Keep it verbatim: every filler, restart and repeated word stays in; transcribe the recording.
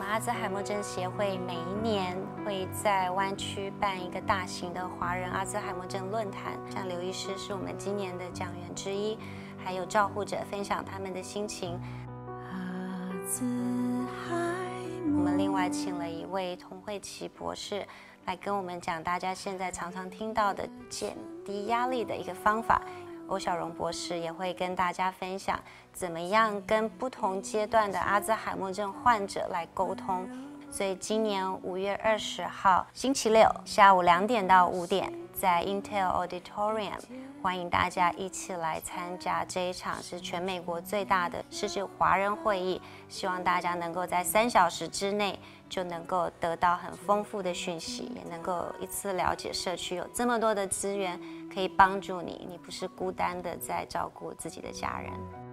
阿兹海默症协会每一年会在湾区办一个大型的华人阿兹海默症论坛，像刘医师是我们今年的讲员之一，还有照护者分享他们的心情。阿兹海默，我们另外请了一位童慧琪博士来跟我们讲大家现在常常听到的减低压力的一个方法。欧小荣博士也会跟大家分享怎么样跟不同阶段的阿兹海默症患者来沟通。所以今年五月二十号星期六下午两点到五点，在 Intel Auditorium， 欢迎大家一起来参加这一场是全美国最大的失智华人会议。希望大家能够在三小时之内就能够得到很丰富的讯息，也能够一次了解社区有这么多的资源可以帮助你，你不是孤单的在照顾自己的家人。